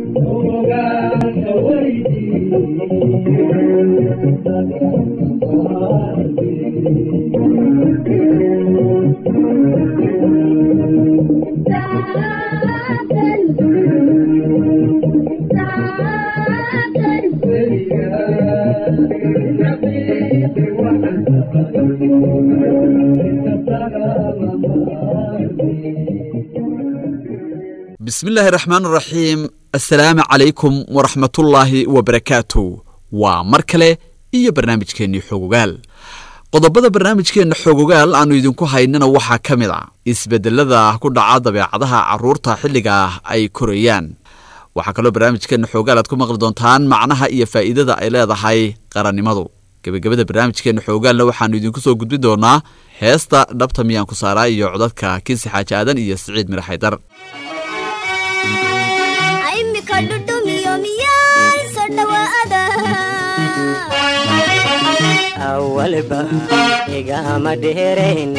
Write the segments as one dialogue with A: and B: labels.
A: بسم الله الرحمن الرحيم. السلام عليكم ورحمة الله وبركاته. ومركلة إيا برنامج كيني حقوقال. قضبضا برنامج كيني حقوقال أنو يدنكو هايننا وحا كاملا إسبدل لذا كودا عادا بيعادها عرورتا حلقا أي كوريان. وحا كالو برنامج كيني حقوقال أتكو مغلدونتان معناها إيا فائدة أي لذا هاي قراني مدو. gabagabada barnaamijkeena xoogaal waxaanu idinku soo gudbi doonaa heesta dhabta miyaan ku saaraa iyo codadka Kinsi Xaaji Aadan iyo Saciid Mirax Haydar.
B: aymika dhudhumiyo miyaan soo dhawaada awalba igama dheereen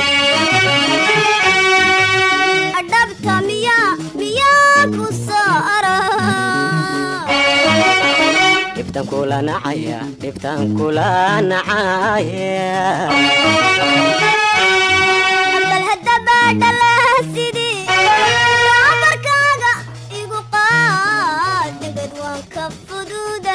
B: dhabta miyaan ku saaraa دبتان كولا نعايا أبل هدبا دلا سيدي عمر كاغا إيقو قاد نقد وانكف فدودا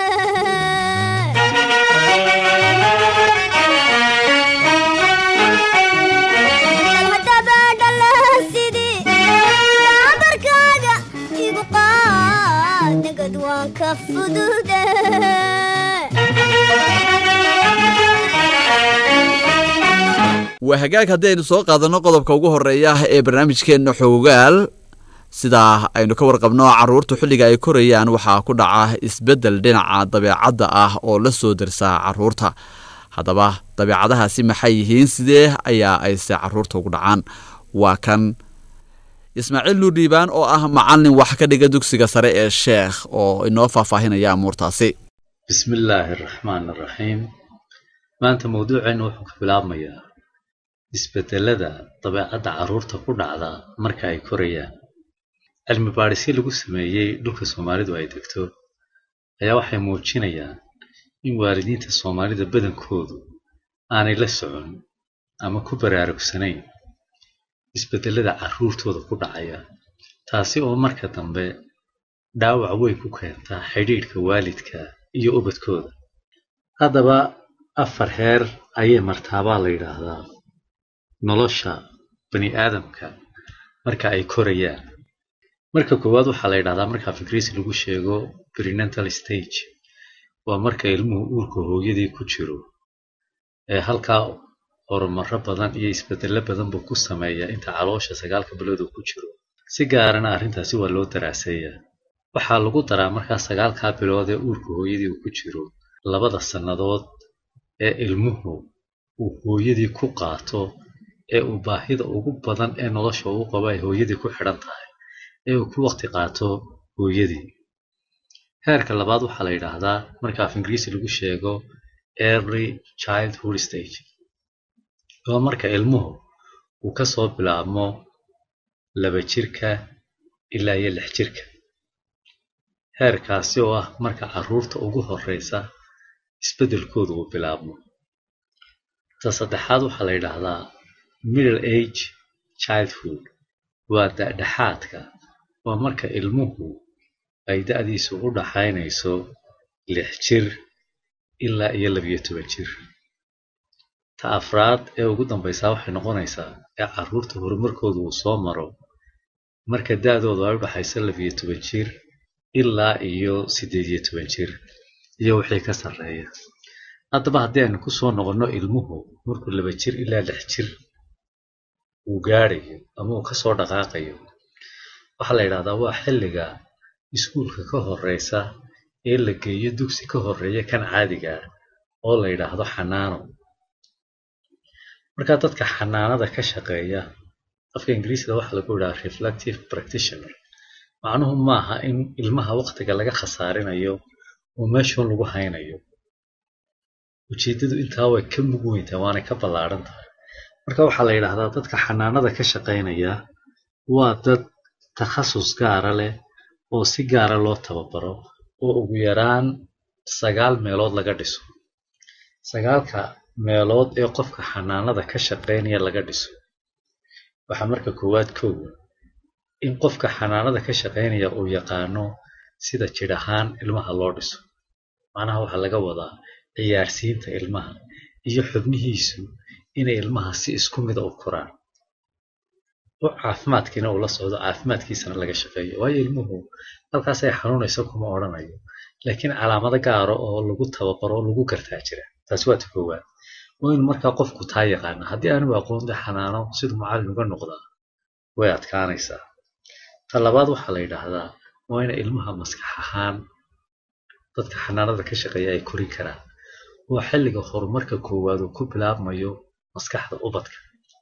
B: أبل هدبا دلا سيدي عمر كاغا إيقو قاد نقد وانكف فدودا
A: وهجاك هدين سوق هذا نقطة بكوجه الرياح برنامج كأنه حوجال سدا أي نكور قبنا عرور تحلي جاي كوريان وحا كودعه إسبدل دينا طبيعة أو لسه درسا عرورتها هذا بقى طبيعتها سيم حيهين سده أي عرورته كودعان وكان إسماعيل نوريبان أو معلم وحكى دقدوك سجسرة الشيخ أو إنه فاهنا يا مرتاسي.
C: بسم الله الرحمن الرحيم. ما أنت موضوع إنه حكي بالعامية. إسبتلذا طبيعة عرورته كودعة مركاي كوريا. المبارسين اللي قسميه دوك الصومالي وأي دكتور. أيها وحي موجينيا. إن واردين الصومالي ده بدن كودو. أنا لسعون. أما كبر عرق سنين. isbedelada caruurtooda ku dhacaya taasi oo marka dambe dhaawac weyn ku keenta xiriirka waalidka iyo ubadkooda hadaba afar heer ayay martaba la yiraahdaa nolosha bani aadamka marka ay korayaan marka koowaad waxa la yiraahdaa marka fikriis lagu sheego prenatal stage waa marka ilmuhu uurka hooyadii ku jiro halka horumarro badan iyo isbeddello badan buu ku sameeyaa inta caloosha 9 bilood ku jiro si gaarana arrintaasi waa loo daraasayaa waxaa lagu daraa markaa 9 bilood ee uurka hooyadii ku jiro labada sanadood ee ilmuhu uu hooyadii ku qaato ee uu baahida ugu badan ee nolosha uu qabo ay hooyadii ku xidhan tahay ee uu ku waqti qaato hooyadii heerka labaad waxa la yiraahdaa marka af Ingiriisi lagu sheego early childhood stage oo marka ilmuhu uu ka soo bilaabmo 2 jirka ilaa 6 jirka heerkaasi oo ah marka caruurta ugu horeysa isbedelkoodu uu bilaabmo saddexaad waxa la yiraahdaa middle age childhood waa dhaxaadka waa marka ilmuhu ay da'diisu u dhaxaynayso 6 jir ilaa 12 jir afraad ee ugu dambaysa waxay noqonaysaa ee caruurta horumarkoodu uu soo maro marka da'doodu ay u dhaxayso 12 jir ilaa 18 jir iyo wixii ka sareeya hadaba haddii aan ku soo noqono ilmuhu markuu 2 jir ilaa 6 jir uu gaarayo ama uu ka soo dhaqaaqayo waxa la yiraahdaa waa xilliga iskuulka ka horeysa ee la geeyo dugsi ka horeeya kan caadiga oo la yiraahdo xanaano marka dadka xanaanada ka shaqeeya afka Ingiriisiga waxa lagu yiraahdaa reflective practitioner macnuhu maaha in ilmaha waqtiga laga khasaarinayo oo meesha lagu haynayo ujeedadu intaa way ka muhiimtahay waana ka ballaaran tahay marka waxa la yiraahdaa dadka xanaanada ka shaqeynaya waa dad takhasus gaar ah leh oo si gaara loo tababaro oo ugu yaraan 9 meelood laga dhiso 9ka meelood ee qofka xanaanada ka shaqeynaya laga dhiso waxaa marka koowaad in qofka xanaanada ka shaqeynaya uu yaqaano sida jir ahaan ilmaha loo dhiso macnaha waxa laga wadaa ciyaarsiinta ilmaha iyo xubnihiisu inay ilmaha si isku mid ah u koraan oo caafimaadkiina uu la socdo caafimaadkiisana laga shaqeeyo waayo ilmuhu halkaas ay xanuunayso kuma odhanayo laakiin calaamado gaar ah oo lagu tababaro lagu gartaa jira taas waa ta koowaad waa in markaa qofku taa yaqaana haddii aanu aqoonta xanaano siduu macallin uga noqdaa way adkaanaysaa ta labaad waxaa la yidhaahdaa waa in ilmaha maskax ahaan dadka xanaanada ka shaqeeya ay korin karaan waa xilliga horumarka koowaad uu ku bilaabmayo maskaxda ubadka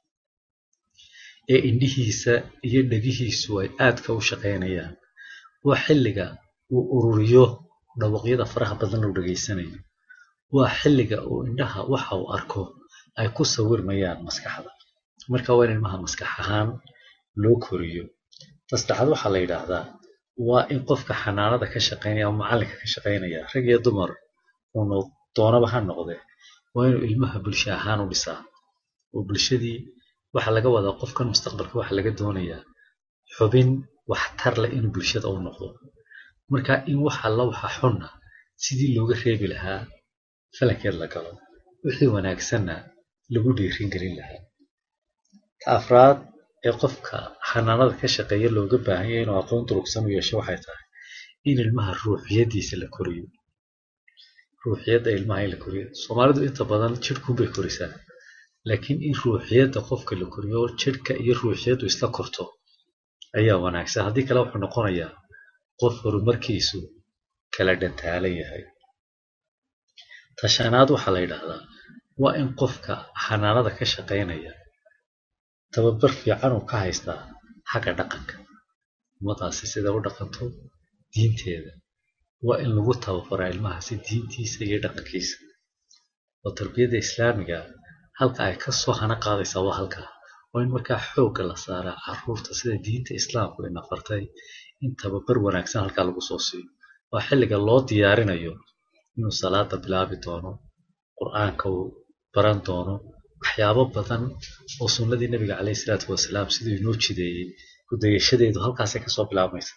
C: ee indhihiisa iyo dhagihiisu ay aadka u shaqeynayaan waa xilliga uu ururiyo dhawaqyada faraha badan uu dhageysanayo waa xilliga uu indhaha waxa uu arko ay ku sawirmayaan maskaxda marka waa in ilmaha maskax ahaan loo koriyo tasaddexaad waxaa la yidhaahdaa waa in qofka xanaanada ka shaqeynaya ama macallinka ka shaqeynaya rag iyo dumar uu doonaba ha noqde waa inuu ilmaha bulsho ahaan u dhisaa oo bulshadii waxa laga wadaa qofkan mustaqbalka waxa laga doonayaa xubin waxtar leh inuu bulshada u noqdo marka in waxa la waxa xunna sidii looga reebi lahaa falankeed la galo wixii wanaagsanna lagu dhiirin gelin lahaa ta afraad ee qofka xanaanada ka shaqeeya looga baahan yahay inuu aqoon durugsan u yeesho waxay tahay in ilmaha ruuxiyadiisa la koriyo ruuxiyadda ilmaha in la koriyo Soomaalidu inta badan jirku bay korisaa laakiin in ruuxiyadda qofka la koriyo jirka iyo ruuxiyaddu isla korto ayaa wanaagsan haddii kale wuxuu noqonayaa qof horumarkiisu kala dhantaalan yahay tashanaad waxaa la yidhaahdaa waa in qofka xanaanada ka shaqeynaya tababar fiican uu ka haystaa xagga dhaqanka ummadaasi sida u dhaqanto diinteeda waa in lagu tababaraa ilmahaasi diintiisa iyo dhaqankiisa oo tarbiyadda islaamiga halka ay ka soo hana qaadaysaa waa halkaa waa in markaa xoogga la saaraa carruurta sida diinta islaamku ina fartay in tababar wanaagsan halkaa lagu soo siiyo waa xilliga loo diyaarinayo inuu salaada bilaabi doono qur'aanka uu baran doono waxyaabo badan oo sunnadii nabiga calayhi salaatu wasalaam siduu inoo jideeyey ku dayashadeedu halkaasay kasoo bilaabmaysa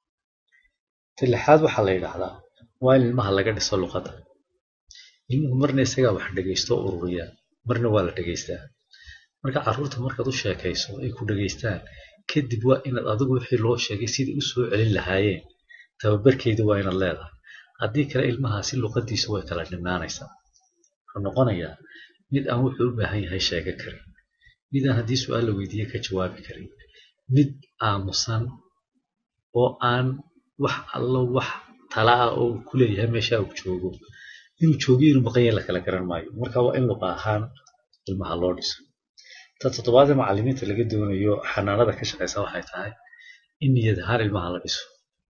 C: lixaad waxaa la yidhaahdaa waa in ilmaha laga dhiso luqadda ilmuhu marna isagaa wax dhegaysto oo ururiya marna waa la dhegaystaa marka carruurta markaad u sheekayso ay ku dhegaystaan kadib waa inaad adigu wixii loo sheegay sidii u soo celin lahaayeen tababarkeedu waa inaad leedahay haddii kale ilmahaasi luqadiisu way kala dhimnaanaysaa wuxuu noqonayaa mid aan wuxuu u baahan yahay sheega karin mid aan haddii su-aal la weydiiye ka jawaabi karin mid aamusan oo aan wax allo wax tala ah oo ku leeyahay meesha uu joogo inuu joogo inuu maqan yahay la kala garan maayo marka waa in luqa ahaan ilmaha loo dhiso ta toddobaad ee macallimiinta laga doonayo xanaanada ka shaqeysa waxay tahay in niyad ahaan ilmaha la dhiso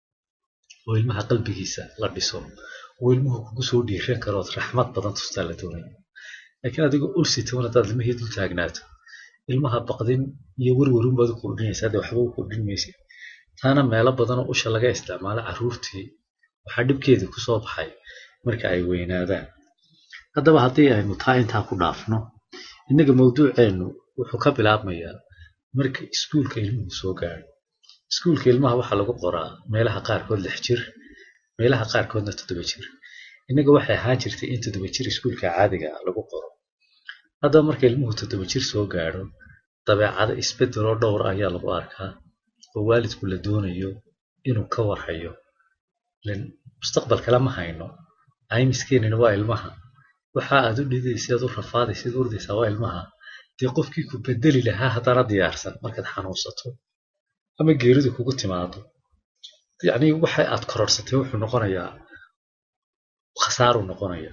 C: oo ilmaha qalbigiisa la dhiso oo ilmuhu kugu soo dhiiran karo ood raxmad badan tustaa la doonayo laakiin adigoo ulsitoon haddaad ilmihii dul taagnaato ilmaha baqdin iyo werwerun baad u kordhinaysaa dee waxba u kordhin maysid taana meelo badan oo usha laga isticmaalo carruurtii waxaa dhibkeedii ku soo baxay marka ay weynaadaan haddaba haddii aynu taa intaa ku dhaafno innaga mawduuceennu wuxuu ka bilaabmayaa marka iskuulka ilmuhu soo gaadho iskuulka ilmaha waxaa lagu qoraa meelaha qaarkood 6 jir meelaha qaarkoodna 7 jir innaga waxay ahaan jirtay in 7 jir iskuulka caadiga lagu qoro haddaba marka ilmuhu 7 jir soo gaadho dabeecado isbeddeloo dhowr ayaa lagu arkaa oo waalidku la doonayo inuu ka warhayo mustaqbalka lama hayno ay miskiinina waa ilmaha waxa aad u dhidaysid aad u rafaadaysid urdaysaa waa ilmaha dee qofkii ku bedeli lahaa haddana diyaarsan markaad xanuunsato ama geeridu kugu timaado yacni waxa aad kororsatay wuxuu noqonayaa khasaaro noqonaya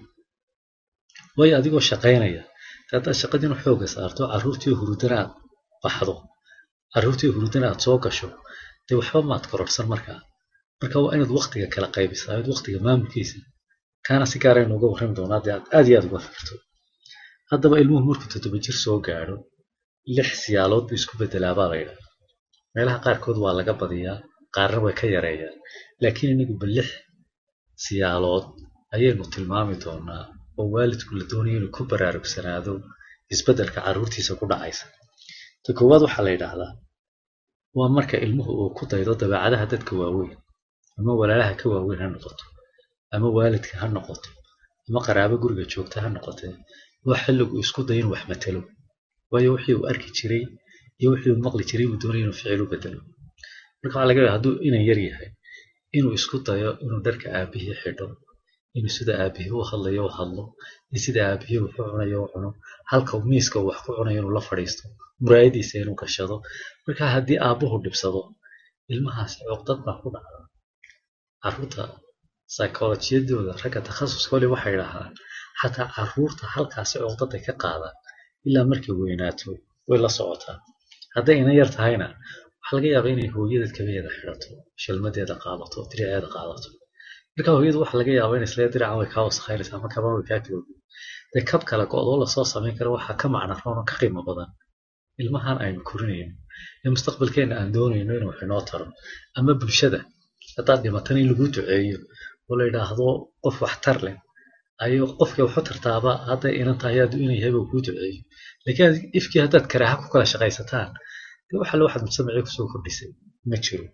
C: way adigoo shaqaynaya haddaad shaqadiina xooga saarto carruurtii hurdana aad baxdo carruurtii hurdana aad soo gasho dee waxba maad kororsan markaa waa inaad waqtiga kala qaybisaa inaad waqtiga maamulkiisa kaana si gaar ah inooga warrami doonaa dee aad iyo aad uga fikirto haddaba ilmuhu markuu 7 jir soo gaadho 6 siyaalood buu isku beddelaa baa la yidhaahdaa meelaha qaarkood waa laga badiyaa qaarna way ka yareeyaan laakiin inagu balix siyaalood ayaynu tilmaami doonaa oo waalidku la doonayo inuu ku baraarugsanaado isbeddelka carruurtiisa ku dhacaysa ta koowaad waxaa la yidhaahdaa waa marka ilmuhu uu ku daydo dabeecadaha dadka waaweyn ama walaalaha ka waaweyn ha noqoto ama waalidka ha noqoto ama qaraabo guriga joogta ha noqotee waa xilligu isku dayo inuu wax matalo waayo wixii uu arki jiray iyo wixii uu maqli jiray buu doonaya inuu ficil u bedelo marka waxaa laga yaabaa hadduu inan yar yahay inuu isku dayo inuu dharka aabihii xidho inuu sida aabihii u hadlayo u hadlo iyo sida aabihii wax u cunayo u cuno halka miiska uu wax ku cunayo inuu la fadhiisto muraayadiisa inuu gashado marka haddii aabbuhu dhibsado ilmahaasi cuqdad baa ku dhacda carruurta psychologiyadooda ragga takhasuska wali waxay yidhaahdaan xataa carruurta halkaasi cuqdaday ka qaadaan ilaa markay weynaato way la socotaa hadday ina yar tahayna waxaa laga yaabaa inay hooyadeed kabeeda xidhato shalmadeeda qaadato diriceeda qaadato marka hooyadu waxaa laga yaabaa in isla diracan way kaa wasakhaynaysaa ama kabaan way kaa kaloobi dee kab kale go-doo lasoo samayn kara waxaa ka macna roon oo ka qiimo badan ilmahan aynu korinayno ee mustaqbalkeena aan doonayno inuu wax inoo taro ama bulshada haddaad dhimatana in lagu duceeyo oo la yidhaahdo qof waxtar leh ayuu qofkii waxu tartaaba hadday inan tahay hadduu inay yahay buu kuu duceeyo laakiin ifkii haddaad karaaha ku kala shaqaysataan dee waxa le waxaad mujtamacii kusoo kordhisay ma jiro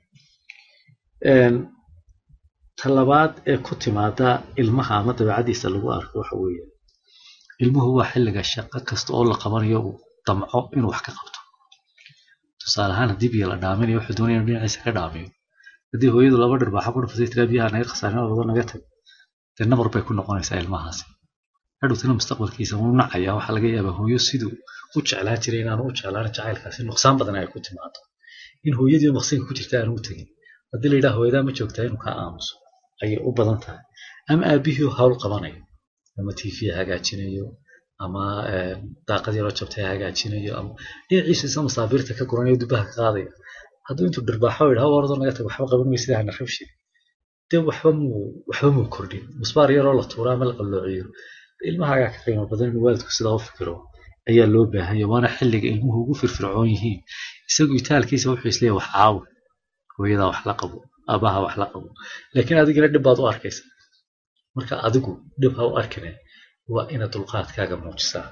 C: talabaad ee ku timaada ilmaha ama dabeecadiisa lagu arko waxa weeye ilmuhu waa xilliga shaqo kasta oo la qabanayo uu damco inuu wax ka qabto tusaale ahaan haddii biyo la dhaaminayo wuxuu doonaya inuu dhinaciisa ka dhaamiyo haddii hooyadu laba dharbaaxa ku dhufatay tiraa biyaha naga khasaarin wada naga tag dee nabar bay ku noqonaysaa ilmahaasi hadhowtana mustaqbalkiisa wuu nacayaa waxaa laga yaabaa hooyo siduu u jeclaan jiray inaanu u jeclaan jacaylkaasi nuqsaan badan ay ku timaado in hooyadii maqsinka ku jirta aanu u tegin haddii la yidhaha hooyadaa ma joogtaa inuu kaa aamuso ayay u badan tahay ama aabihii hawl qabanayo ama tv hagaajinayo ama daaqad yaroo jabtay hagaajinayo ama dhinaciisa isa masaabiirta ka guranayo dubaha ka qaadaya hadduu intuu dhirbaaxo yidhaha wardo naga tag waxba qaban weysa hana rabshi dee waxba muu kordhin musbaar yaroo la tuuraa ama la qalloociyo ilmahaagaa ka qiimo badan inuu waalidku sidaa u fikiro ayaa loo baahanya waana xilliga ilmuhu ugu firfircoon yihiin isagu itaalkiisa wuxuu isleeyahay wax caawi hooyadaa wax la qabo aabaha wax la qabo laakiin adigina dhib baad u arkaysa marka adigu dhib ha u arkine waa inaad dulqaadkaaga muujisaa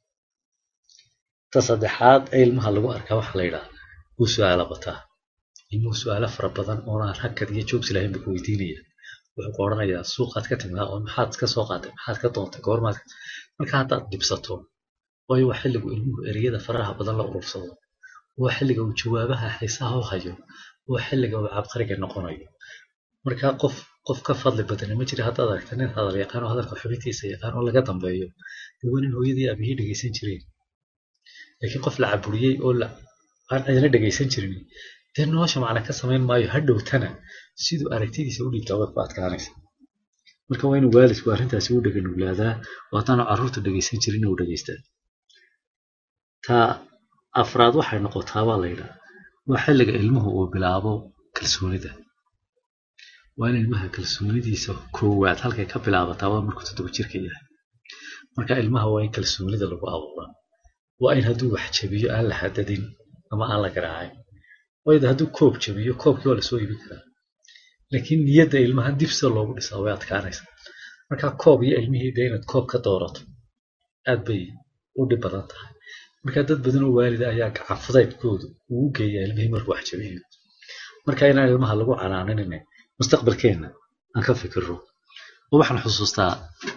C: ta saddexaad ee ilmaha lagu arkaa waxaa la yidhaha wuu su-aalo bataa ilmuhu su-aalo fara badan oonaan hakad iyo joogsi lahayn buu ku weydiinaya wuxuu ku odhanayaa suuqaad ka timid oo maxaad ka soo qaatay maxaad ka doontay goormaad marka haddaad dhibsato waayo waa xilligu ilmuhu ereyada faraha badan la urursado waa xilliga uu jawaabaha xiisaha u hayo waa xilliga uu cabqariga noqonayo marka qof ka fadli badan ma jira haddaad aragta nin hadal yaqaan oo hadalka xubintiisa yaqaan oo laga dambeeyo dee waa nin hooyadii aabihii dhegaysan jireen laakiin qof la caburiyey oo aan cidina dhegaysan jirin dee nolosha macna ka samayn maayo hadhowtana siduu aragtidiisa u dhiibtaa way ku adkaanaysa marka waa inuu waalidku arrintaasi u dhaganuglaadaa oo haddaanu carruurta dhegaysan jirin uu dhagaystaa ta afraad waxay noqotaa baa la yidhaha waa xilliga ilmuhu uu bilaabo kalsoonida waa in ilmaha kalsoonidiisa koowaad halkay ka bilaabataa waa markuu 7 jirka yahay marka ilmaha waa in kalsoonida lagu abuuraa waa in hadduu wax jabiyo aan la hadadin ama aan la garaacin wayda hadduu koob jabiyo koobkii waa lasoo iibin karaa laakiin niyadda ilmaha dib sida loogu dhisaa way adkaanaysaa marka koob iyo ilmihii dee inaad koob ka doorato aad bay u dhib badan tahay marka dad badan oo waalida ayaa gacan fudaydkoodu ugu geeya ilmihii markuu wax jabiyo marka inaan ilmaha lagu canaaninin mustaqbalkeena aan ka fikirro oo waxaan xusuustaa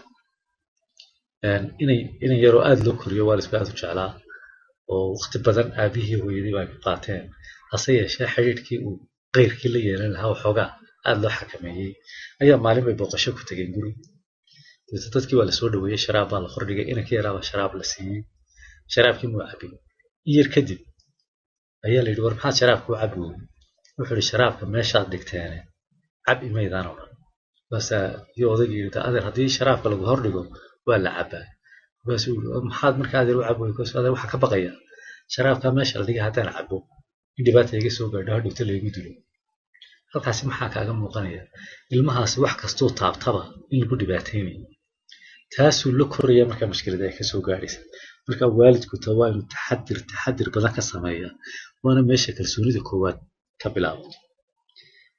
C: inay yaroo aad loo koriyo waalidku aad u jeclaa oo waqti badan aabihii hooyadii baa ku qaateen hase yeeshee xidhiidhkii uu qeyrkii la yeelan lahaa waxoogaa aad loo xakameeyey ayaa maalin bay booqasho ku tegeen guri dadkii waa lasoo dhaweeyey sharaab baa la hordhigay inankii yaraabaa sharaab la siiyey sharaabkii muu cabin iyar kadib ayaa la yidhi war maxaad sharaabka u cabi weyey wuxuu yidhi sharaabka meeshaad dhigteene cab imaydaan oo dhan baasaa iyo odaygii yidhi adeer haddii sharaabka lagu hordhigo waa la cabaa markaasuu yidhi maxaad marka adeer u cabi weyey adeer waxaa ka baqaya sharaabka meesha la dhigay haddaan cabo in dhibaata iga soo gaadho hadhowta laygu dilo halkaasi maxaa kaaga muuqanaya ilmahaasi wax kastuu taabtaba in lagu dhibaataynayo taasuu la koraya markaa mushkilada ay kasoo gaadhaysa marka waalidku ta waa inuu taxadir badan ka sameeyaa waana meesha kalsoonida koowaad ka bilaabato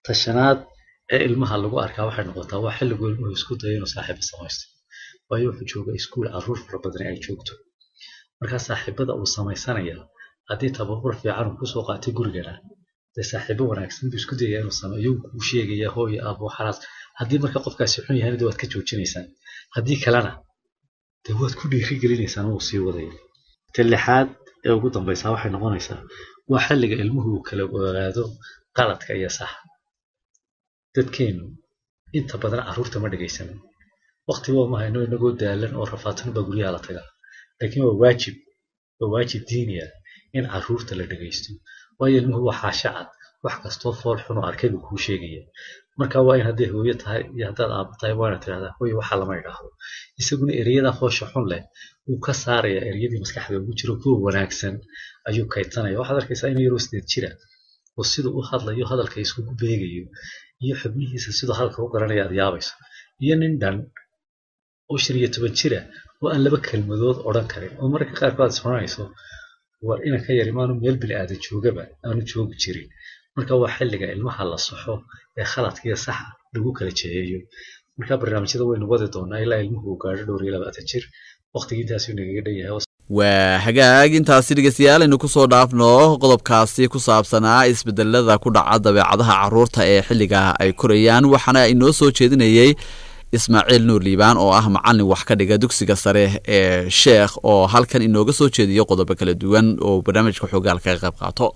C: tashanaad ee ilmaha lagu arkaa waxay noqotaa waa xilligu ilmuhu isku dayo inuu saaxiibo samaysto waayo wuxuu joogaa iskuul carruur fara badan ay joogto markaa saaxiibada uu samaysanaya haddii tababar fiican uu kusoo qaatay gurigana dee saaxiibo wanaagsan buu isku dayaa inuu sameeyo uu sheegaya hooyo aabo xalaas haddii marka qofkaasi xun yahay waad ka joojinaysaan haddii kalena dee waad ku dhiirigelinaysaan uu sii wadayo lixaad ee ugu dambaysa waxay noqonaysaa waa xilliga ilmuhu uu kala ogaado qaladka iyo saxa dadkeenu inta badan carruurta ma dhagaysano waqti waa ma hayno inagoo daalan oo rafaatan baa guryaha la tagaa laakiin waa waajib diini ah in carruurta la dhagaysto waayo ilmuhu waa xaasha cad wax kastoo fool xun oo arkaygu kuu sheegaya marka waa in hadday hooyo tahay iyo haddaad aabo tahay waana tidhahdaa hooyo waxaa lama idhaahdo isaguna ereyada foosha xun leh wuu ka saaraya ereyadii maskaxda ugu jiro kuwa wanaagsan ayuu kaydsanaya waxaad arkaysaa inuu yaroo 8 jira oo siduu u hadlayo hadalka iskugu beegayo iyo xubnihiisa siduu hadalka u garanaya aad yaabayso iyo nin dhan oo 15 jira oo aan 2 kelmadood odhan karin oo mararka qaarkood aad soconayso war ina ka yar imaanu meel bini'aadan joogaba aanu joogi jirin marka waa xilliga ilmaha la saxo ee khaladka iyo saxa lagu kala jeeyo marka barnaamijyada waynu wadi doonaa ilaa ilmuhu uu gaadho dhowr iyo 20 jir waqtigiintaas uu naga dhayahay
A: waa hagaag intaasi dhegeystayaal aynu kusoo dhaafno qodobkaasi ku saabsanaa isbedelada ku dhaca dabeecadaha carruurta ee xilliga ay korayaan waxaana inoo soo jeedinayay Ismaaciil Nuur Liibaan oo ah macallin wax ka dhiga dugsiga sare ee Sheekh oo halkan inooga soo jeediyo qodobo kala duwan oo barnaamijka xogaal ka qayb qaato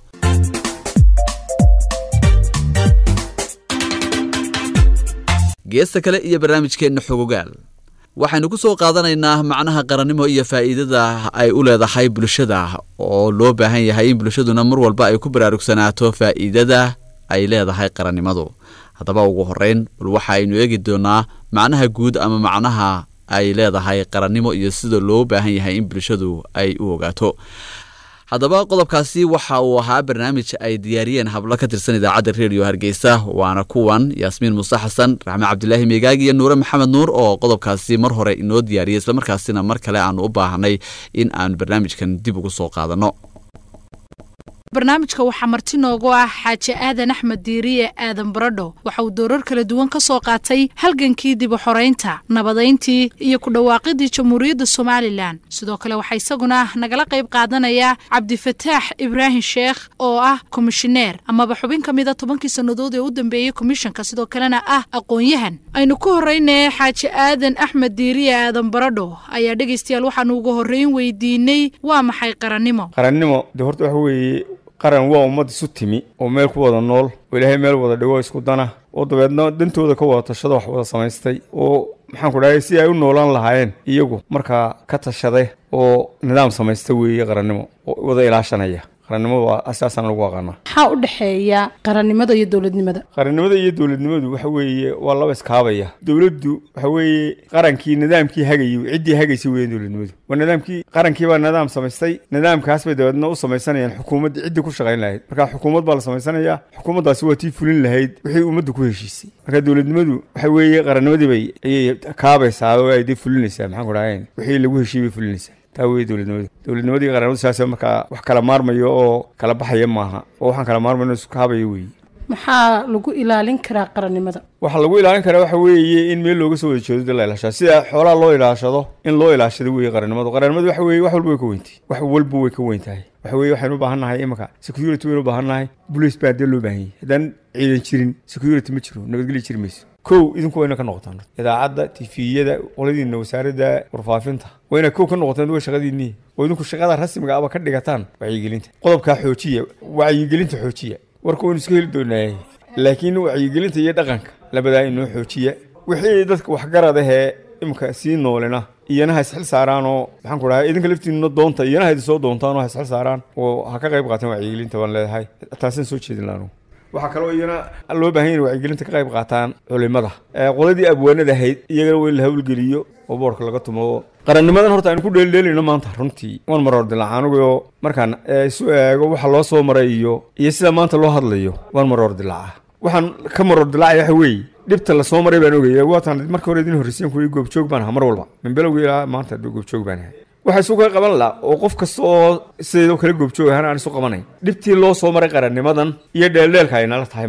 A: geesta kale iyo barnaamijkeena xogaal waxaynu ku soo qaadanaynaa macnaha qarannimo iyo faa'iidada ay u leedahay bulshada oo loo baahan yahay in bulshaduna mar walba ay ku baraarugsanaato faa'iidada ay leedahay qarannimadu haddaba ugu horeyn bal waxa aynu eegi doonaa macnaha guud ama macnaha ay leedahay qarannimo iyo sida loo baahan yahay in bulshadu ay u ogaato haddaba qodobkaasi waxa uu ahaa barnaamij ay diyaariyeen hablo ka tirsan idaacadda Radio Hargeysa waana kuwan Yaasmiin Muuse Xasan Raxme Cabdilaahi Meegaag iyo Nuure Maxamed Nuur oo qodobkaasi mar hore inoo diyaariyay isla markaasina mar kale aan u baahnay in aan barnaamijkan dib ugu soo qaadano
D: barnaamijka waxaa marti noogu ah Xaaji Aadan Axmed Diiriye Aadan Baradho waxa uu doorar kala duwan ka soo qaatay halgankii dib u xoreynta nabadeyntii iyo ku dhawaaqidii Jamhuuriyadda Soomaaliland sidoo kale waxa isaguna nagala qayb qaadanaya Cabdifataax Ibraahim Sheekh oo ah komishineer ama xubin kamid ah 10 sanadood ee u dambeeyay komishanka sidoo kalena ah aqoon-yahan aynu ku horeynay Xaaji Aadan Axmed Diiriye Aadan Baradho ayaa dhageystayaal waxaan ugu horeyn weydiinay waa maxay qarannimo
E: horta waxa weeye qaran waa ummad isu timi oo meel ku wada nool oo Ilaahay meel wada dhigo isku dana oo dabeedna dantooda ka wada tashado wax wada samaystay oo maxaan ku dhahay si ay u noolaan lahaayeen iyagu markaa ka tashaday oo nidaam samaystay weeye qarannimo oo wada ilaashanaya qarannimadu waa asaasan lagu aqaana
D: waxa u dhaxeeya qarannimada iyo dawladnimadu waxa weeye waa laba iskaabaya dawladdu waxa weeye qarankii nidaamkii hagayo cidii hagaysay weeye dawladnimadu waa nidaamkii qarankii baa nidaam samaystay nidaamkaas bay dabeedna u samaysanayaan xukuumadda cidii ku shaqayn lahayd marka xukuumad baa la samaysanaya xukuumaddaasi waa tii fulin lahayd wixii ummaddu ku heshiisay marka dawladnimadu waxa weeye qarannimadii bay ayay kaabaysaa oo ay fulinaysaa maxaan ku dhahayn wixii lagu heshiiyay fulinaysaa taaway dawladnimadii qarannimadu saas marka wax kala maarmayo oo kala baxaya maaha oo waxaan kala maarmayno isku kaabayo weeye maxaa lagu ilaalin karaa qarannimada
E: waxa lagu ilaalin karaa waxa weeye in meel looga soo wada jeedo la ilaashado sida xoolaha loo ilaashado in loo ilaashado weeye qarannimadu waxa weeye wax walba way ka weyntii wax walba way ka weyntahay waxa weeye waxaan u baahannahay imika security weyn u baahannahay police baa loo baahan yahay haddaan ciidan jirin security ma jiro nabadgelyo jiri mayso kow idinku wayna ka noqotaan idaacadda TV-yada qoladiina wasaaradda warfaafinta wayna kow ka noqotaan way shaqadiinii oo idinku shaqada rasmiga ah ka dhigataan wacyigelinta qodobka xoojiya wacyigelinta xoojiya warku inuu iska heli doonaa laakiin wacyigelinta iyo dhaqanka labadaa inoo xoojiya wixii dadka wax garad ah imka sii noolena iyana isxil saaraan oo maxaan ku dhahay idinka laftiina doonta iyana idin soo doontaan oo isxil saaraan oo ha ka qayb qaataan wacyigelinta waan leedahay taasan soo jeedin laano waxa kale oo iyana loo baahan yahay wacyigelinta ka qayb qaataan culimada qoladii abwaanada ahayd iyagana way la hawlgeliyo oo boorka laga tumo qarannimadan horta aan ku dheeldheelayno maanta runtii waan marar dilaacaanugoo markaan isu eego waxa loo soo maray iyo sida maanta loo hadlayo waan marar dilaaca waxaan ka marar dilaacay waxa weeye dhibta la soo maray baan ogeeyay waataan marka hore idin horreyseen kuwii goobjoog baan ahaa mar walba min bilowgii ilaa maanta goobjoog baan ahay waxa isu ka qaban la oo qof kasta oo sidoo kale goobjoog ahaan aan isu qabanayn dhibtii loo soo maray qarannimadan iyo dheeldheelka ay nala tahay maanta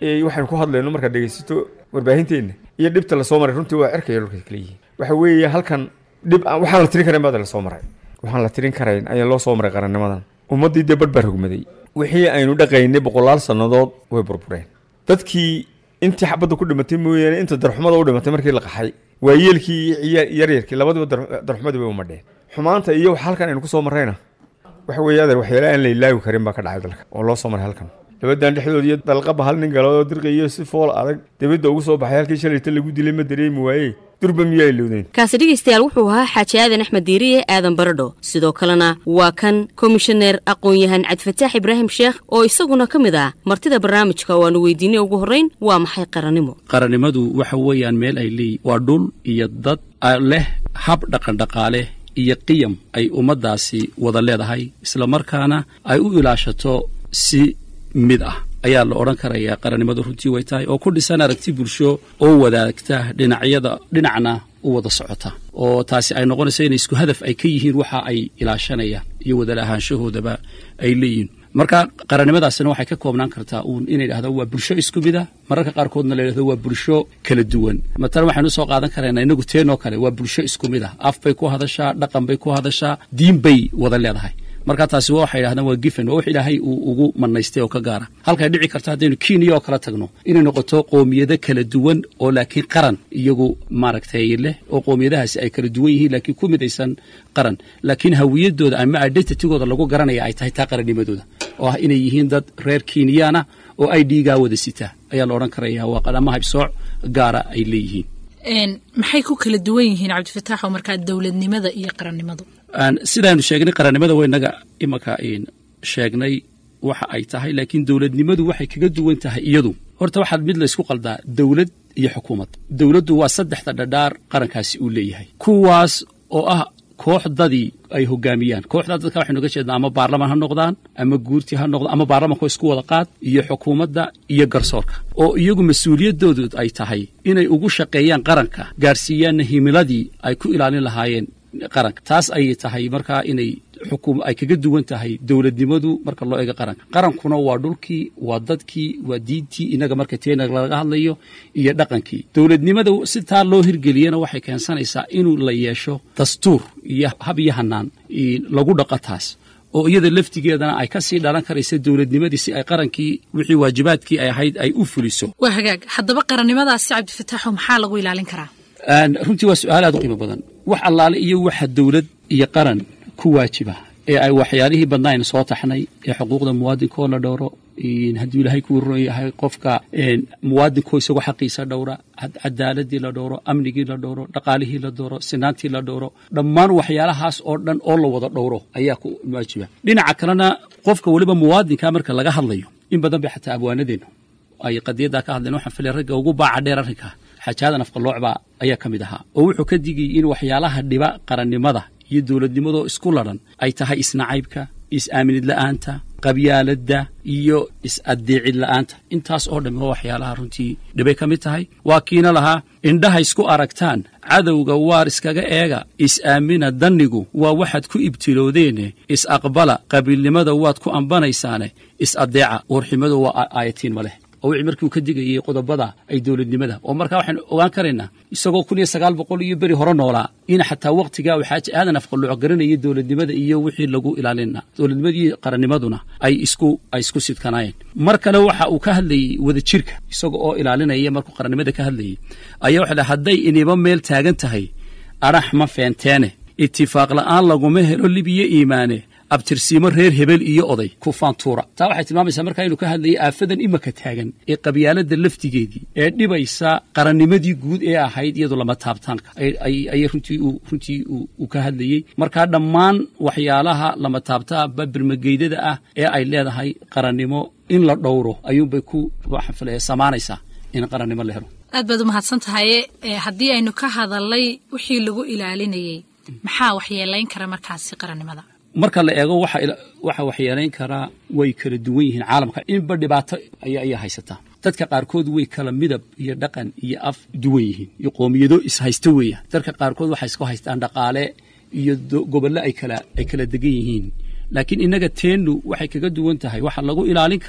E: waxaan ku hadlayno marka dhageysato warbaahinteena iyo dhibta la soo maray runtii waa cirka iyo dhulka kala yihiin waxa weeye halkan dhib waxaan la tirin karin baad la soo maray waxaan la tirin karayn ayaa loo soo maray qarannimadan ummadii dee badhbar hogmaday wixii aynu dhaqaynay boqolaal sannadood way burbureen dadkii intii xabadda ku dhimatay mooyaane inta darxumada u dhimatay markii la qaxay waa yeelkii iyo yaryarkii labadiba darxumadii bay u madheen xumaanta iyo waxa halkan aynu ku soo marrayna waxa weeye adeer waxyaala aan la ilaawi karin baa ka dhacay dalka oo loo soo maray halkan dabadan dhexdood iyo dalqaba hal nin galoo dirqiyo si fool adag dibadda ugu soo baxay halkii shalayta lagu dilay ma dareemi waayey durba miyaa ilowdeen
F: kaasi dhegeystayaal wuxuu ahaa xaaji aadan axmed diiriye aadan baradho sidoo kalena waa kan komishaneer aqoon-yahan cabdifataax ibraahim sheekh oo isaguna ka mid ah martida barnaamijka oo aanu weydiinay ugu horrayn waa maxay qarannimo
G: qarannimadu waxa weeyaan meel ay leeyihin waa dhul iyo dad leh hab dhaqandhaqaale iyo qiyam ay ummaddaasi wada leedahay islamarkaana ay u ilaashato si mid ah ayaa la odhan karayaa qarannimadu runtii way tahay oo ku dhisan aragti bulsho oo wadaagta dhinacna u wada socota oo taasi ay noqonayso inay isku hadaf ay ka yihiin waxa ay ilaashanayaan iyo wada lahaanshahoodaba ay leeyihiin marka qarannimadaasina waxay ka koobnaan kartaa uun inay dhahdo waa bulsho isku mid ah mararka qaarkoodna la yidhahdo waa bulsho kala duwan matalan waxaynu soo qaadan karaynaa inagu teenoo kale waa bulsho isku mid ah af bay ku hadashaa dhaqan bay ku hadashaa diin bay wada leedahay marka taasi waxay yidhahdaan waa gifen waa wax ilaahay uu ugu manaystay oo ka gaara halkay dhici karta haddaynu Kenya oo kala tagno inay noqoto qoomiyado kala duwan oo laakiin qaran iyagu maaragtay leh oo qoomiyadahaasi ay kala duwan yihiin laakiin ku midaysan qaran laakiin hawiyadooda ama identitygooda lagu garanaya ay tahay taa qarannimadooda oo ah inay yihiin dad reer Kenyaana oo ay dhiigaa wada sita ayaa la odhan karayaa waa qadama habsooc gaara ay leeyihiin
H: maxay ku kala duwan yihiin cabdifataax oo markaa dawladnimada iyo qarannimadu
G: sidaanu sheegnay qarannimada waynaga imaka sheegnay waxa ay tahay laakiin dawladnimadu waxay kaga duwan tahay iyadu horta waxaad mid la isku qaldaa dawlad iyo xukuumad dawladdu waa saddexda dhadhaar qarankaasi uu leeyahay kuwaas oo ah kooxdadii ay hogaamiyaan kooxda dadka waxaynu ka jeednaa ama baarlamaan ha noqdaan ama guurti ha noqdaan ama baarlamaanka isku wada qaad iyo xukuumadda iyo garsoorka oo iyagu mas'uuliyadoodu ay tahay inay ugu shaqeeyaan qaranka gaarsiiyaanna himiladii ay ku ilaalin lahaayeen qaranka taas ayay tahay markaa inay ay kaga duwan tahay dawladnimadu marka loo eego qaranka qarankuna waa dhulkii waa dadkii waa diintii inaga marka teena laga hadlayo iyo dhaqankii dawladnimada si taa loo hirgeliyana waxay keensanaysaa inuu la yeesho dastuur iyo hab iyo hanaan lagu dhaqo taas oo iyada laftigeedana ay ka sii dhalan karaysa dawladnimadii si ay qarankii wixii waajibaadkii ay ahayd ay u fuliso
H: waa hagaag haddaba qarannimadaasi cabdifataaxo maxaa lagu ilaalin karaa
G: runtii waa su'aal aad u qiimo badan wax allaale iyo waxa dawlad iyo qaran ku waajiba ee ay waxyaalihii badnaayna soo taxnay ee xuquuqda muwaadinkoo la dhowro hadduu ilaahay ku ron yahay qofka muwaadinkoo isagoo xaqiisa dhowra cadaaladii la dhowro amnigii la dhowro dhaqaalihii la dhowro sinaantii la dhowro dhammaan waxyaalahaas oo dhan oo la wada dhowro ayaa ku waajiba dhinaca kalena qofka weliba muwaadinka marka laga hadlayo in badan bay xataa abwaanadeennu ay qadiyaddaa ka hadleen waxaan filay ragga ugu baaca dheer arrinka xajaadan afqaloocbaa ayaa ka mid ahaa oo wuxuu ka digayay in waxyaalaha dhiba qarannimada iyo dawladnimadoo isku ladhan ay tahay isnacaybka is-aaminid la'aanta qabyaaladda iyo is-addeecid la'aanta intaas oo dhammi waa waxyaalaha runtii dhibay ka mid tahay waa kiina lahaa indhaha isku aragtaan cadowga waar iskaga eega is-aamina dannigu waa waxaad ku ibtilowdeene is-aqbala qabiilnimada waad ku ambanaysaane is-addeeca warximadu waa aayatiin ma leh oo wixii markii uu ka digayay qodobada ay dawladnimada oo markaa waxaan ogaan karaynaa isagoo 1900 iyo beri hore noolaa in xataa waqtigaa uu xaaji aadan afqalooc garanayay dawladnimada iyo wixii lagu ilaalina dawladnimadii qarannimaduna ay isku sidkanaayeen mar kale waxa uu ka hadlayay wadajirka isagoo oo ilaalinaya markuu qarannimada ka hadlayay ayaa waxa hadday iniba meel taagan tahay arax ma feenteene ittifaaq la'aan laguma helo libiyo iimaane abtirsiimo reer hebel iyo oday kufaantuura taa waxay tilmaamaysaa markaa inuu ka hadlayay aafadan imaka taagan ee qabyaaladda laftigeedii ee dhibaysa qarannimadii guud ee ahayd iyadoo lama taabtaanka ayay runtii uu ka hadlayey markaa dhammaan waxyaalaha lama taabtaanba birmageydada ah ee ay leedahay qarannimo in la dhowro ayuunbay ku samaanaysaa in qarannimo la helo
H: aad baad u mahadsan tahay haddii aynu ka hadalnay wixii lagu ilaalinayey maxaa waxyeelayn kara markaasi qarannimada
G: marka la eego waxa waxyeelayn karaa way kala duwan yihiin caalamka inba dhibaato ayaa haysataa dadka qaarkood way kala midab iyo dhaqan iyo af duwan yihiin iyo qoomiyado ishaysta weeyaan dadka qaarkood waxay isku haystaan dhaqaale iyo gobollo ay kala degan yihiin laakiin innaga teennu waxay kaga duwan tahay waxa lagu ilaalin karaa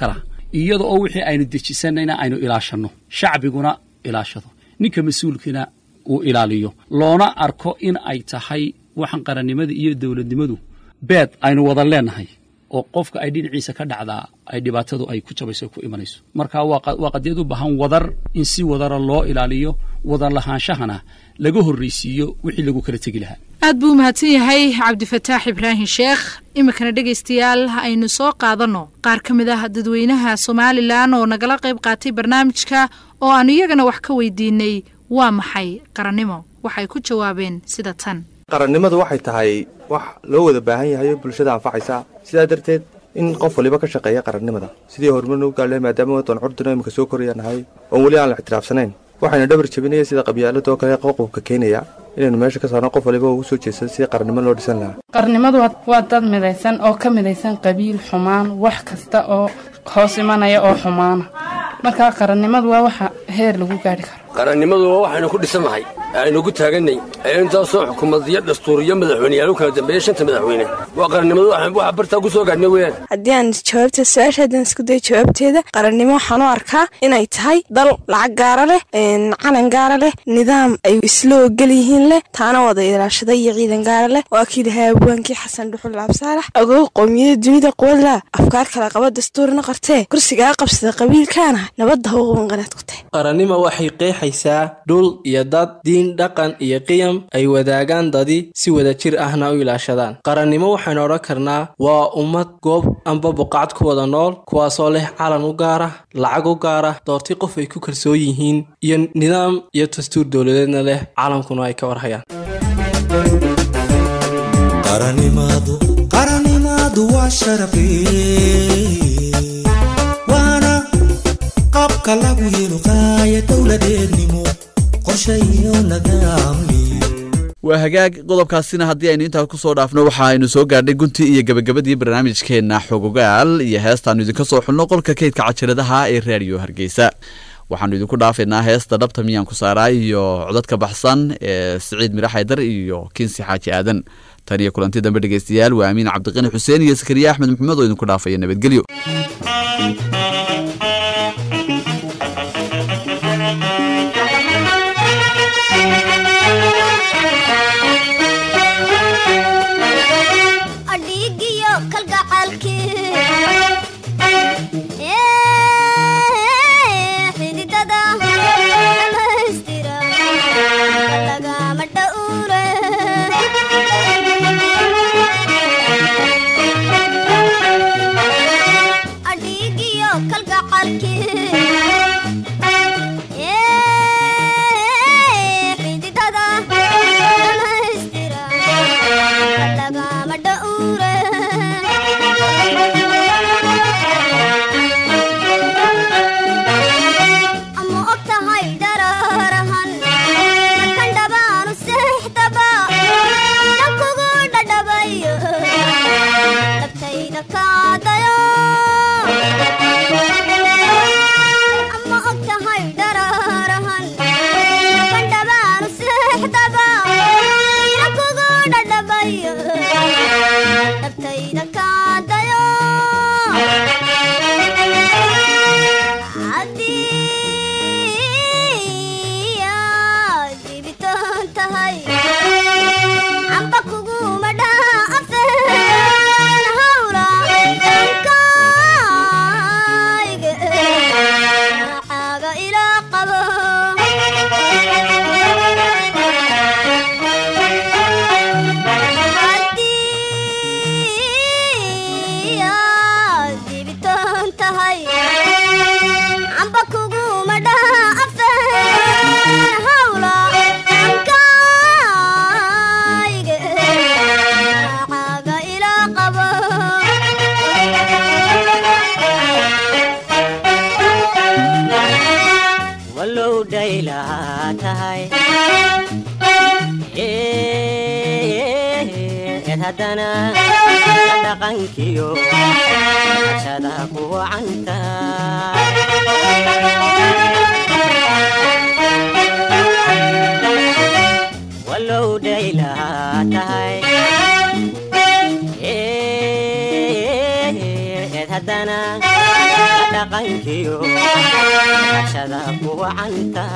G: iyada oo wixii aynu dejisanayna aynu ilaashanno shacbiguna ilaashado ninka mas-uulkina uu ilaaliyo loona arko in ay tahay waxaan qarannimada iyo dowladnimadu beed aynu wada leenahay oo qofka ay dhinaciisa ka dhacdaa ay dhibaatadu ay ku jabayso ku imanayso marka waa qadiyad u baahan wadar in si wadara loo ilaaliyo wadar lahaanshahana laga horreysiiyo wixii lagu kala tegi lahaa
H: aad buu mahadsan yahay cabdifataax ibraahim sheekh iminkana dhegaystayaal aynu soo qaadanno qaar ka mid ah dadweynaha somalilan oo nagala qayb qaatay barnaamijka oo aanu iyagana wax ka weydiinay waa maxay qarannimo waxay ku jawaabeen sida tan
I: qarannimadu waxay tahay wax loo wada baahan yahay bulshada anfacaysa sidaa darteed in qof waliba ka shaqeeya qarannimada sidii horumar u gaarlay maadaama wadan curdina imika soo korayanahay oo weli aan la ixtiraafsanayn waxayna dhabar jabinaya sida qabyaalada oo kale qoqobka keenaya inaynu meesha ka saarno qof waliba ugu soo jeedsado sidii qarannimo loo dhisan lahaa
J: qarannimadu waa dad midaysan oo ka midaysan qabiil xumaan wax kasta oo hoos imanaya oo xumaana marka qarannimadu waa waxa heer lagu gaari karo
K: qarannimadu waa waxaynu ku dhisanahay aynu ku taaganay intaasoo xukuumadyo dastuuriyo madaxweyneyaal u kala dambeeya 5 madaxweyne waa qarannimadu waxa bartaa ku soo gaadhnay weeyaan
L: haddii aan jawaabta su-aashadan isku day jawaabteeda qarannimo waxaan u arkaa inay tahay dal lacag gaara leh calan gaara leh nidaam ay isla ogol yihiin leh taana wada ilaashaday iyo ciidan gaara leh waa kii lahaa abwaankii xasan dhuxul absaalax ogow qowmiyada dunida quwada afkaar kala qaba dastuurna qartee kursigaa qabsada qabiilkaana nabadda huquuqan qanaad ku tahay
M: qarannimo waxay qeexaysaa dhul iyo dad diin dhaqan iyo qiyam ay wadaagaan dadi si wada jir ahna u ilaashadaan qarannimo waxaynu odhan karnaa waa ummad goob amba buqacad ku wada nool kuwaasoo leh calan u gaara lacag u gaara doorti qof ay ku kalsoon yihiin iyo nidaam iyo dastuur dowladeedna leh caalamkuna ay ka warhayaan
N: qarannimadu waa sharafi waana qabka lagu helo qaaya dowladeednimo
A: waa hagaag qodobkaasina haddii aynu intaa ku soo dhaafno waxa aynu soo gaadhay guntii iyo gabagabadii barnaamijkeenna xogogaal iyo heestaannu idinka soo xulno qolka kaydka cajaladaha ee raadiyo hargeysa waxaanu idinku dhaafaynaa heesta dhabta miyaan ku saaraa iyo codadka baxsan ee siciid mirax haydar iyo kinsi xaaji aadan tan iyo kulanti dambe dhegeystayaal waa amiin cabdiqani xuseen iyo sakariya axmed maxamed oo idinku dhaafaya nabadgelyo
O: dhaqankiyo shada ku wacanta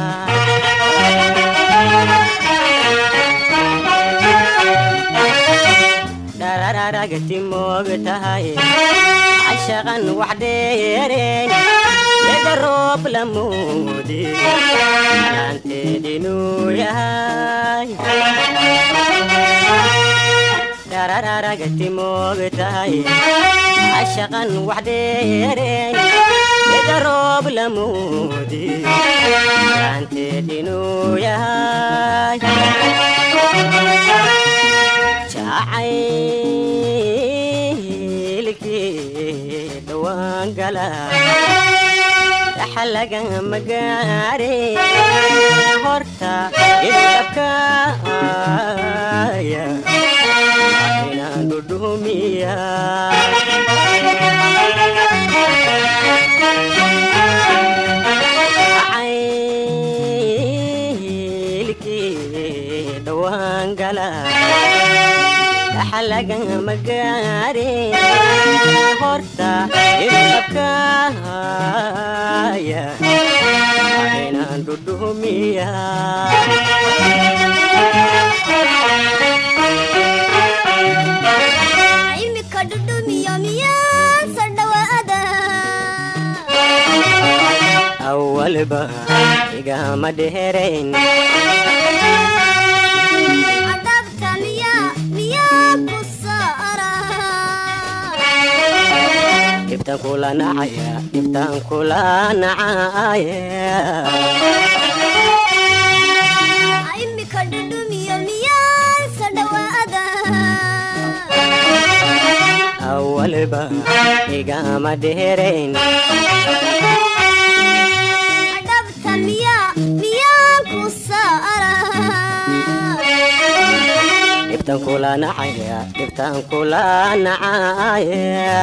O: darararagati moogtahay cashaqan wax dheereen yada roob la moodi yaanteedinuu yahay darararagati moogtahay cashaqan wax dheereen yada roob la moodi yaanteedinuu yahay jacaylkii dhawaan gala dhaxalaga magaare horta idabkaaya inaan dhudhumiya jacaylkii dhawaan gala حلقة مقاري هورتا إبقايا أنا ندوميا
B: عيمك دوميا ميا سردوا أدا
O: أول با إقامة دهرين ibtan kula nacaya
B: imika dhudhumiyo miyaan soo dhawaada
O: awalba igama dheerayn
B: dhabta miyaan ku saara
O: ibtan kula nacaya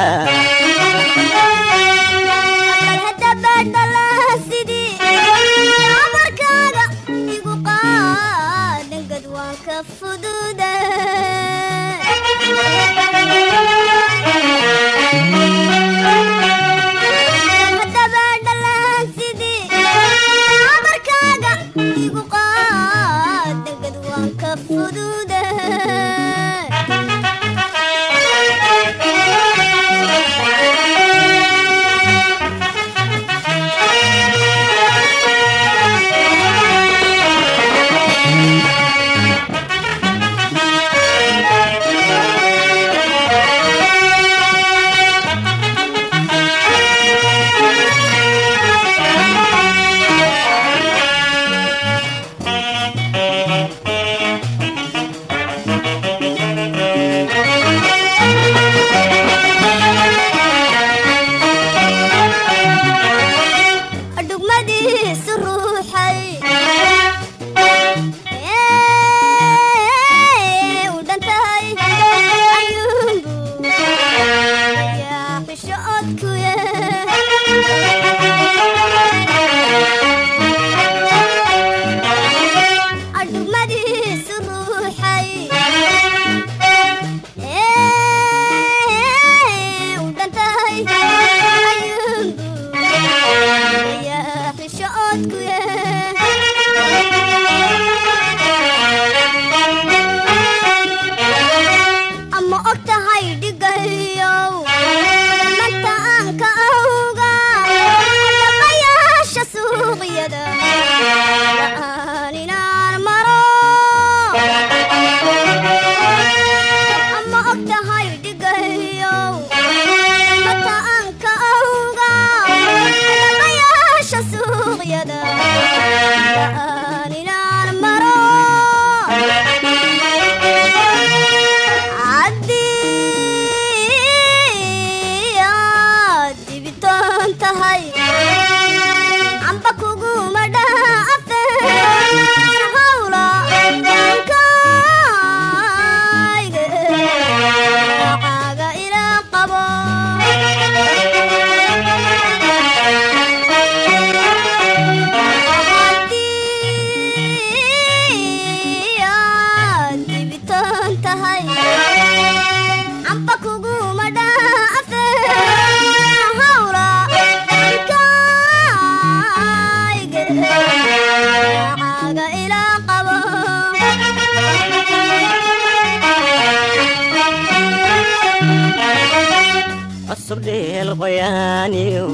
O: القيان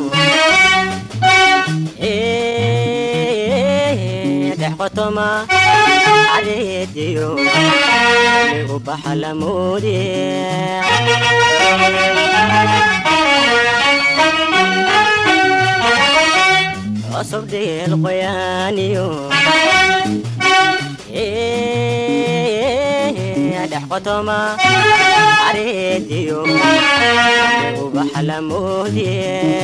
O: دحقتما عريديو وبحلمودي وصبدي القيانيو دحقتما عريديو وبحلمودي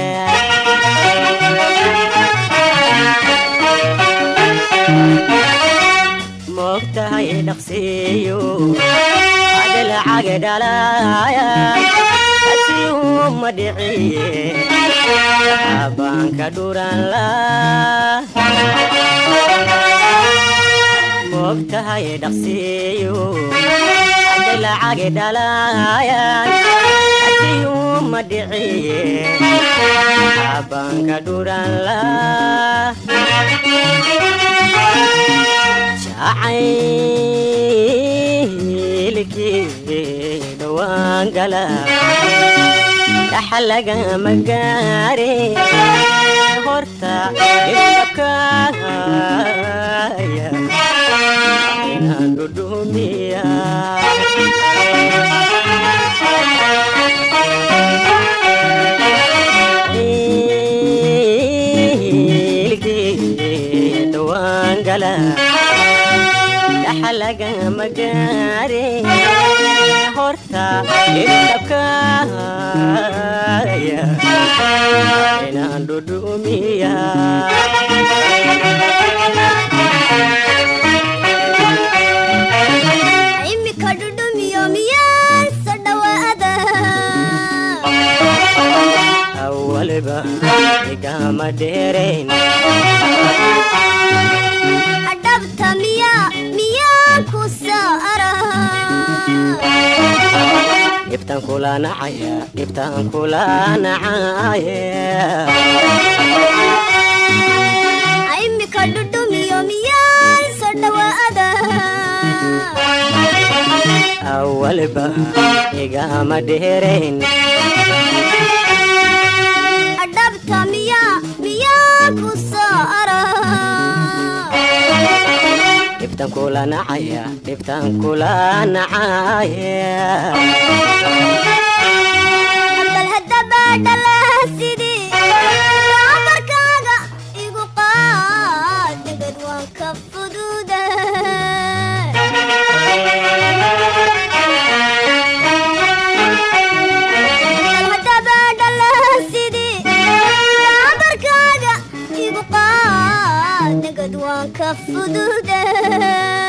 O: موقتها ينقسيو عدل عقد علايا أتيهم مدعي أبانك دوران لا موقتها ينقسيو عدل عقد علايا أتيهم مدعي أبانك دوران لا عيلكي دوان قلا تحلق مقاري هورتا البكايا نندوميا عيلكي دوان قلا حلقة مقاري هورتا البكايا ناندو دوميا
B: عمي كدودو ميو ميان سدوا أدا
O: أول با إقام ديرين
B: أدبت ميا كسارة
O: إبتان كولا نعايا إبتان كولا نعايا
B: عمي كدودو ميو ميان سدوا أدا
O: أول با إقام ديرين
B: أدبت ميا كسارة
O: إبتان كولا نعايا إبتان كولا نعايا
B: الهدبة دلا سيدي عبركاغا إيقو قاد نقد وانكف فدودة الهدبة دلا سيدي عبركاغا إيقو قاد نقد وانكف فدودة